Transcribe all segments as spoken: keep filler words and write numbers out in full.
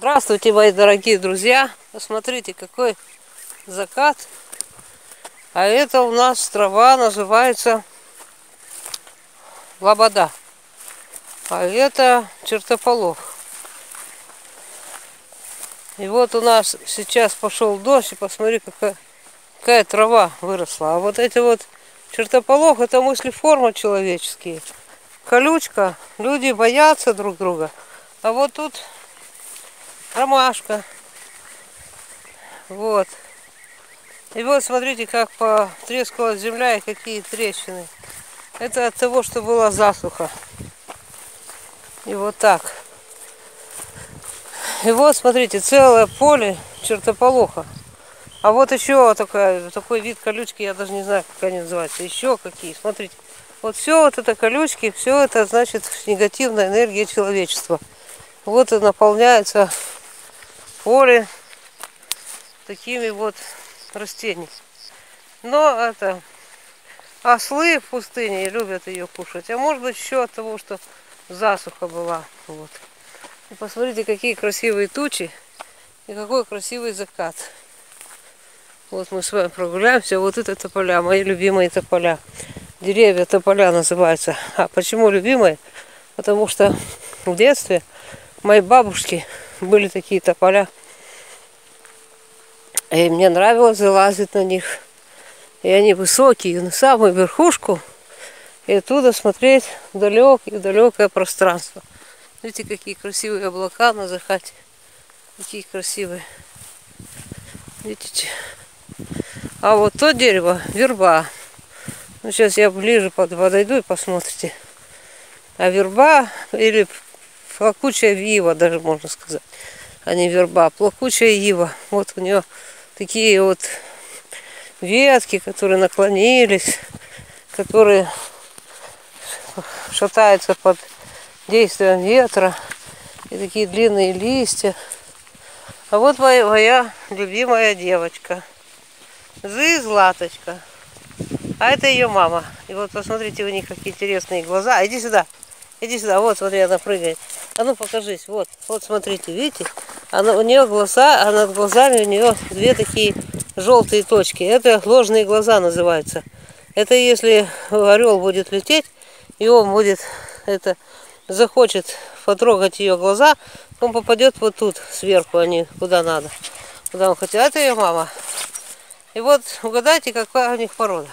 Здравствуйте, мои дорогие друзья! Посмотрите, какой закат. А это у нас трава называется лобода. А это чертополох. И вот у нас сейчас пошел дождь, и посмотри, какая, какая трава выросла. А вот эти вот чертополох, это мыслеформа человеческие. Колючка, люди боятся друг друга. А вот тут ромашка. Вот. И вот смотрите, как потрескалась земля и какие трещины. Это от того, что была засуха. И вот так. И вот смотрите, целое поле чертополоха. А вот еще такая, такой вид колючки, я даже не знаю, как они называются. Еще какие. Смотрите. Вот все вот это колючки, все это значит негативная энергия человечества. Вот и наполняется поле такими вот растениями. Но это ослы в пустыне любят ее кушать. А может быть еще от того, что засуха была. Вот. И посмотрите, какие красивые тучи и какой красивый закат. Вот мы с вами прогуляемся. Вот это тополя, мои любимые тополя. Деревья тополя называются. А почему любимые? Потому что в детстве моей бабушки были такие тополя. И мне нравилось залазить на них. И они высокие, на самую верхушку. И оттуда смотреть в далекое, далекое пространство. Видите, какие красивые облака на закате. Какие красивые. Видите? А вот то дерево, верба. Ну, сейчас я ближе подойду и посмотрите. А верба, или плакучая ива, даже можно сказать, а не верба, плакучая ива. Вот у нее такие вот ветки, которые наклонились, которые шатаются под действием ветра. И такие длинные листья. А вот моя, моя любимая девочка. Зы Златочка. А это ее мама. И вот посмотрите, у них какие интересные глаза. Иди сюда. Иди сюда. Вот, смотри, она прыгает. А ну покажись. Вот, вот смотрите, видите? Она, у нее глаза, а над глазами у нее две такие желтые точки. Это ложные глаза называются. Это если орел будет лететь, и он будет, это, захочет потрогать ее глаза, он попадет вот тут, сверху, а не куда надо. Куда он хотел. Это ее мама. И вот угадайте, какая у них порода.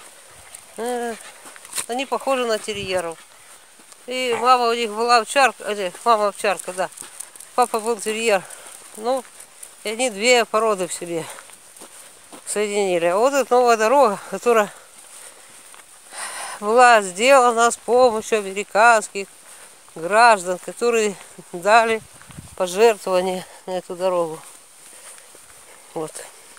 Они похожи на терьеров. И мама у них была овчарка, мама овчарка, да. Папа был терьер. Ну, и они две породы в себе соединили. А вот эта новая дорога, которая была сделана с помощью американских граждан, которые дали пожертвования на эту дорогу. Вот.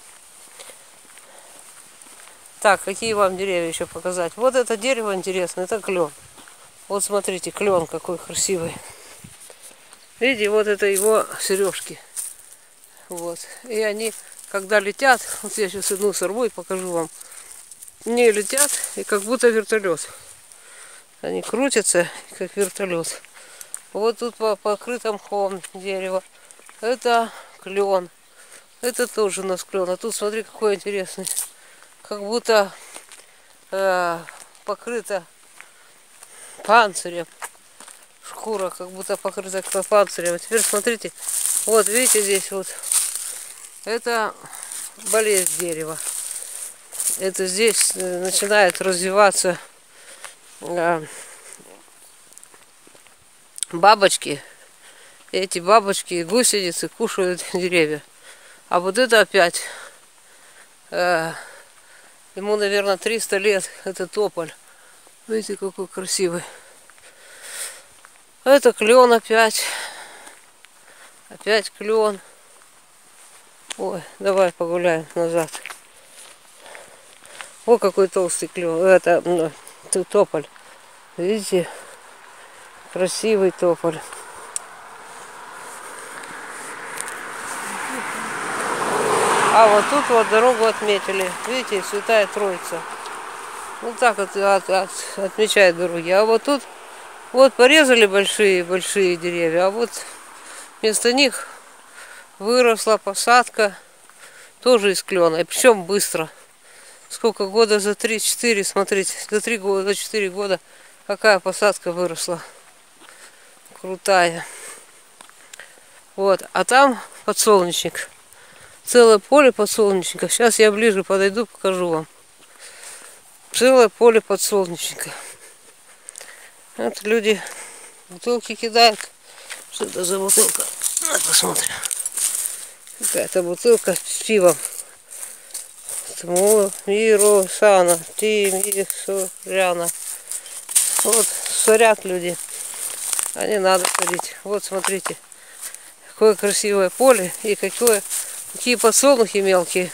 Так, какие вам деревья еще показать? Вот это дерево интересное, это клен. Вот смотрите, клен какой красивый. Видите, вот это его сережки. Вот. И они, когда летят, вот я сейчас одну сорву и покажу вам. Не летят, и как будто вертолет. Они крутятся, как вертолет. Вот тут по покрытом мхом дерево. Это клен. Это тоже у нас клен. А тут смотри, какой интересный. Как будто э, покрыта панцирем. Шкура как будто покрыта панцирем. А теперь смотрите, вот видите здесь вот. Это болезнь дерева. Это здесь начинает развиваться э, бабочки. Эти бабочки, гусеницы кушают деревья. А вот это опять... Э, Ему, наверное, триста лет. Это тополь. Видите, какой красивый. Это клен опять. Опять клен. Ой, давай погуляем назад. О, какой толстый клен. Это ну, тополь. Видите? Красивый тополь. А вот тут вот дорогу отметили. Видите, Святая Троица. Вот так вот от, от, отмечают дороги. А вот тут вот порезали большие-большие деревья. А вот вместо них выросла посадка тоже из клена. И причем быстро. Сколько года за три-четыре, смотрите, за три года, за четыре года какая посадка выросла. Крутая. Вот, а там подсолнечник. Целое поле подсолнечника. Сейчас я ближе подойду, покажу вам. Целое поле подсолнечника. Вот люди бутылки кидают. Что это за бутылка? На, посмотрим. Какая-то бутылка с пивом. Миру, Сана, Тимиряна. Вот сорят люди. А не надо ходить. Вот смотрите. Какое красивое поле и какое, какие подсолнухи мелкие.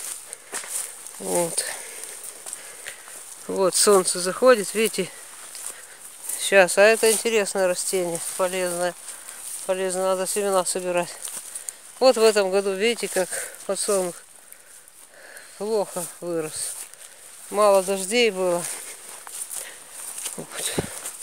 Вот. Вот солнце заходит, видите. Сейчас, а это интересное растение, полезное. Полезно, надо семена собирать. Вот в этом году, видите, как подсолнух плохо вырос. Мало дождей было. Вот.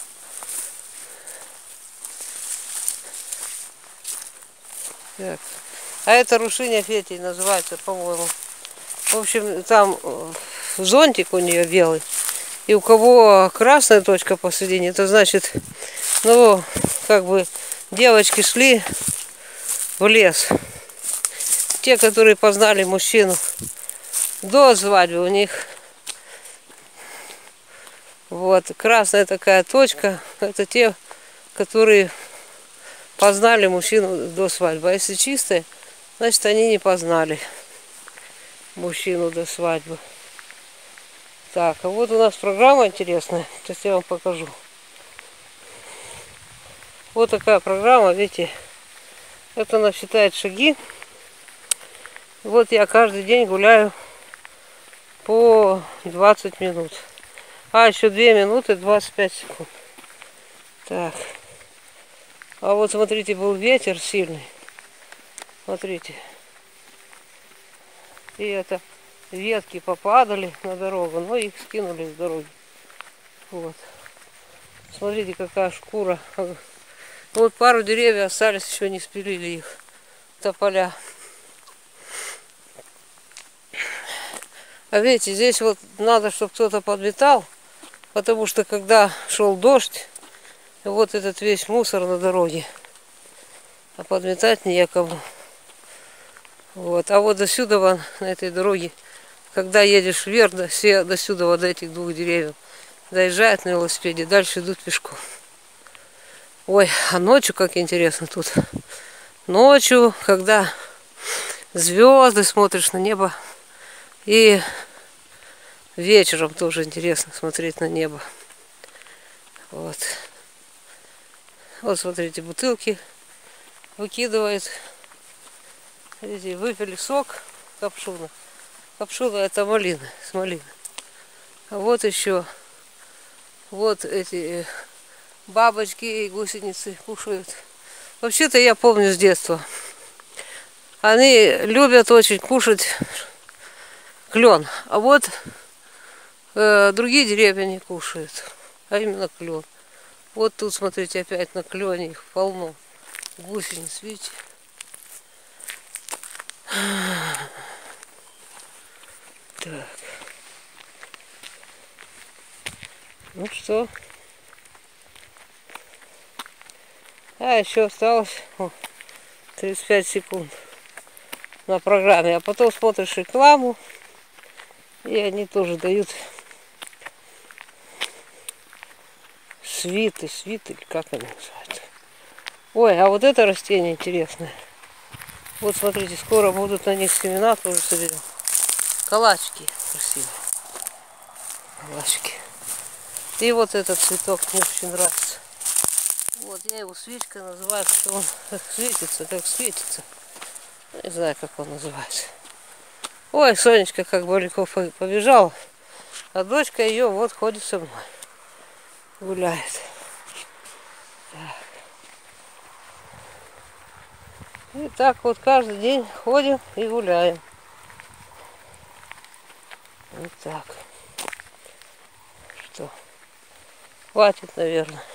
Так. А это рушиня Фетий называется, по-моему. В общем, там зонтик у нее белый. И у кого красная точка посередине, это значит, ну, как бы девочки шли в лес. Те, которые познали мужчину до свадьбы, у них вот красная такая точка, это те, которые познали мужчину до свадьбы. А если чистые, значит, они не познали мужчину до свадьбы. Так, а вот у нас программа интересная. Сейчас я вам покажу. Вот такая программа, видите. Это она считает шаги. Вот я каждый день гуляю по двадцать минут. А, еще две минуты двадцать пять секунд. Так. А вот смотрите, был ветер сильный. Смотрите. И это ветки попадали на дорогу, но их скинули с дороги. Вот. Смотрите, какая шкура. Вот пару деревьев остались, еще не спилили их. Тополя. А видите, здесь вот надо, чтобы кто-то подметал, потому что когда шел дождь, вот этот весь мусор на дороге, а подметать некому. Вот. А вот до сюда, вон, на этой дороге, когда едешь вверх, до, все, до сюда, вот до этих двух деревьев, доезжают на велосипеде, дальше идут пешком. Ой, а ночью, как интересно тут. Ночью, когда звезды, смотришь на небо, и вечером тоже интересно смотреть на небо. Вот. Вот смотрите, бутылки выкидывают. Видите, выпили сок капшуна. Капшуна это малина, с малины. А вот еще вот эти бабочки и гусеницы кушают. Вообще-то я помню с детства. Они любят очень кушать клен. А вот э, другие деревья не кушают. А именно клен. Вот тут, смотрите, опять на клене их полно. Гусениц, видите? Так. Ну что? А, еще осталось о, тридцать пять секунд на программе. А потом смотришь рекламу, и они тоже дают свиты, свиты, или как они называются. Ой, а вот это растение интересное. Вот смотрите, скоро будут на них семена тоже соберем. Калачки красивые. Калачки. И вот этот цветок мне очень нравится. Вот я его свечкой называю, что он как светится, как светится. Не знаю, как он называется. Ой, Сонечка как далеко побежала. А дочка ее вот ходит со мной. Гуляет. Так. И так вот каждый день ходим и гуляем. Вот так. Что? Хватит, наверное.